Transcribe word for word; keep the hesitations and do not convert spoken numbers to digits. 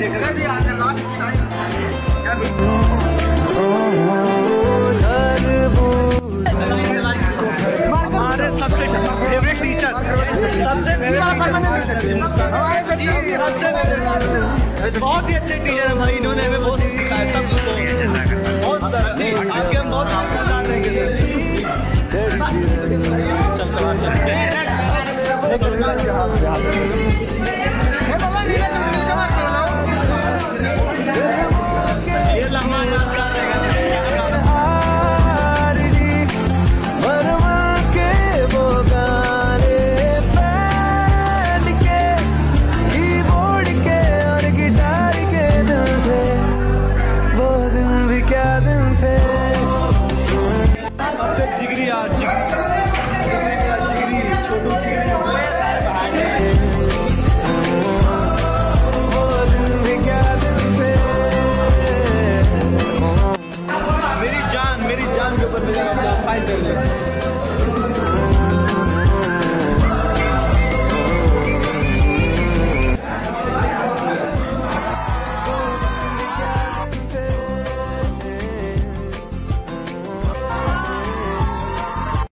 हमारे सबसे favourite teacher, सबसे बहुत ही अच्छे टीचर है भाई, इन्होंने हमें बहुत सिखाया सब कुछ। बहुत सारा आगे हम बहुत मजा आ रहे हैं।